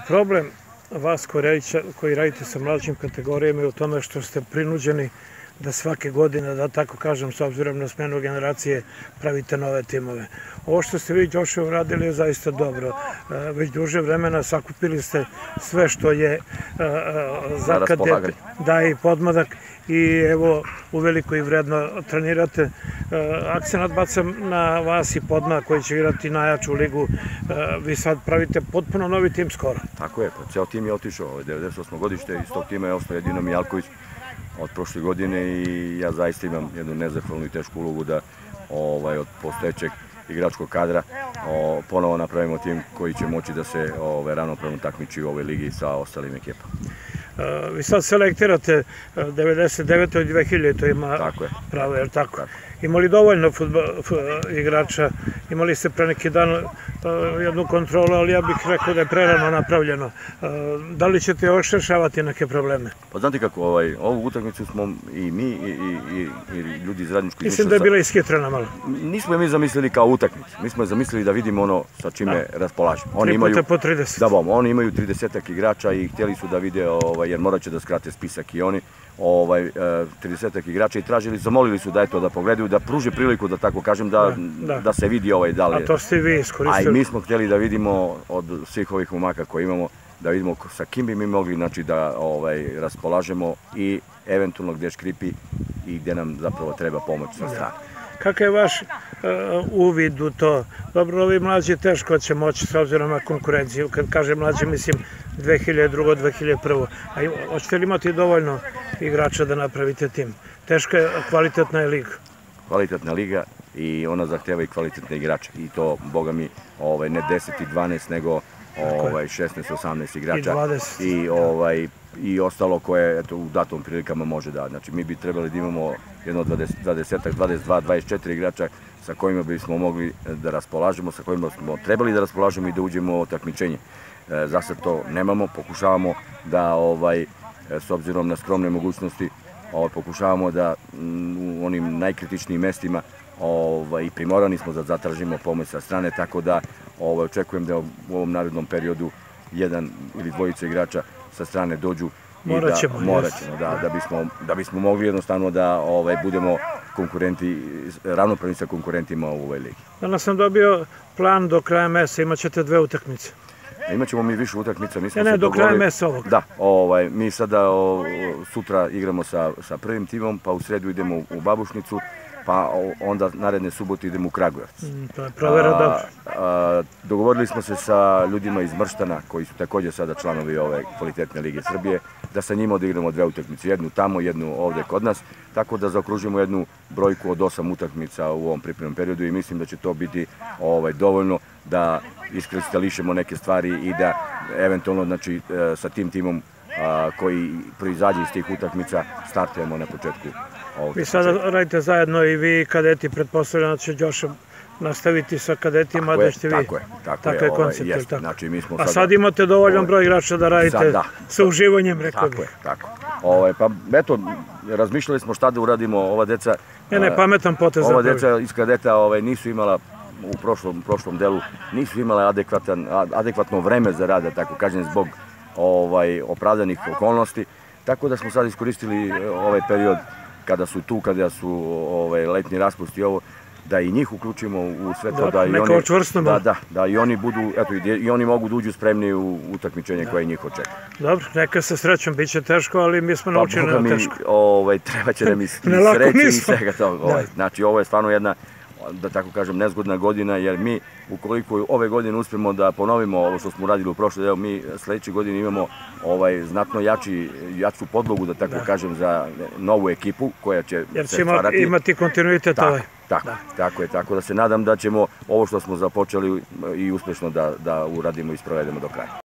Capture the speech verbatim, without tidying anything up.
Problem vas koji radite sa mlađim kategorijama je u tome što ste prinuđeni da svake godine, da tako kažem, s obzirom na smenu generacije, pravite nove timove. Ovo što ste vi, Đoše, uradili je zaista dobro. Već duže vremena sakupili ste sve što je za kadete, da i podmladak, i evo, uveliko i vredno trenirate. Akcenat bacam na vas i podmladak koji će igrati najjaču ligu. Vi sad pravite potpuno novi tim skoro. Tako je, pa ceo tim je otišao, devedeset osmo godište, iz tog tima je ostao jedino Mijalković od prošle godine i ja zaista imam jednu nezahvalnu i tešku ulogu da od postojećeg igračkog kadra ponovo napravimo tim koji će moći da se ravnopravno takmiči u ovoj ligi sa ostalim ekipama. Vi sad selektirate devedeset devete i dve hiljadite ima pravo, je li tako? Imali dovoljno igrača, imali ste pre neki dan jednu kontrolu, ali ja bih rekao da je prerano napravljeno. Da li ćete još rešavati neke probleme? Pa znate kako, ovu utakmicu smo i mi i ljudi iz radničkog izvršenja... Mislim da je bila ishitrena malo. Nismo je mi zamislili kao utakmicu, mi smo je zamislili da vidimo ono sa čime raspolažemo. Tri puta po trideset. Da, bom, oni imaju tridesetak igrača i htjeli su da vide, jer morat će da skrate spisak i oni, tridesetak igrača i tražili, zamolili su da eto da pogledaju, da pruže priliku, da tako kažem, da se vidi ovaj da li je. A to ste vi iskoristili. A i mi smo htjeli da vidimo od svih ovih momaka koje imamo, da vidimo sa kim bi mi mogli da raspolažemo i eventualno gde škripi i gde nam zapravo treba pomoć sa strane. Kakav je vaš uvid u to? Dobro, ovi mlađi teško će moći s obzirom na konkurenciju. Kad kažem mlađi, mislim dve hiljade drugo, dve hiljade prvo. A hoćete li imati dovoljno igrača da napravite tim? Teška je, kvalitetna je liga. Kvalitetna liga i ona zahteva i kvalitetne igrače. I to, boga mi, ne deset i dvanaest, nego šesnaest osamnaest igrača. I dvadeset. I ostalo koje u datom prilikama može da. Znači, mi bi trebali da imamo jedno dvadeset, dvadeset dva, dvadeset četiri igrača sa kojima bismo mogli da raspolažemo, sa kojima smo trebali da raspolažemo i da uđemo u takmičenje. Za sad to nemamo, pokušavamo da, s obzirom na skromne mogućnosti, pokušavamo da u onim najkritičnijim mestima i primorani smo da zatražimo pomoć sa strane, tako da očekujem da u ovom narednom periodu jedan ili dvojica igrača sa strane dođu. Morat ćemo, da bismo mogli jednostavno da budemo konkurenti, ravnopravni sa konkurentima u ovoj ligi. Danas sam dobio plan do kraja meseca, imat ćete dve utakmice. Imaćemo mi više utakmica. Ne, ne, do kraja meseca ovog. Da, mi sada sutra igramo sa prvim timom, pa u sredu idemo u Babušnicu, pa onda naredne subote idemo u Kragujevac. To je provera dobro. Dogovorili smo se sa ljudima iz Mrštana, koji su također sada članovi ove kvalitetne Lige Srbije, da sa njima odigramo dve utakmice, jednu tamo, jednu ovde kod nas, tako da zaokružimo jednu brojku od osam utakmica u ovom pripremnom periodu i mislim da će to biti dovoljno da iskristališemo neke stvari i da eventualno sa tim timom koji proizađe iz tih utakmica startujemo na početku ovog. Vi sada radite zajedno i vi kadeti, pretpostavljam da će Đoše nastaviti sa kadetima, da ćete vi... Tako je, tako je koncept. A sad imate dovoljan broj igrača da radite sa uživanjem, rekao bih. Tako je, tako je. Pa eto, razmišljali smo šta da uradimo, ova deca... Ne, ne, pametan potez. Ova deca iz kadeta nisu imala u prošlom delu, nisu imala adekvatno vreme za rad, tako kažem, zbog opravdanih okolnosti, tako da smo sad iskoristili ovaj period kada su tu, kada su letnji raspusti i ovo, da i njih uključimo u sve to, da i oni budu, eto, i oni mogu da uđu spremni u utakmičenje koje njih očekuje. Dobro, neka se srećom, bit će teško, ali mi smo naučili na teško. Treba će da mi sreći i svega toga. Znači, ovo je stvarno jedna, da tako kažem, nezgodna godina, jer mi, ukoliko ove godine uspemo da ponovimo ovo što smo uradili u prošle deo, mi sledeće godine imamo znatno jaču podlogu, da tako kažem, za novu ekipu koja će se stvarati. Jer će imati kontinuitet ovaj. Tako je, tako da se nadam da ćemo ovo što smo započeli i uspešno da uradimo i sprovedemo do kraja.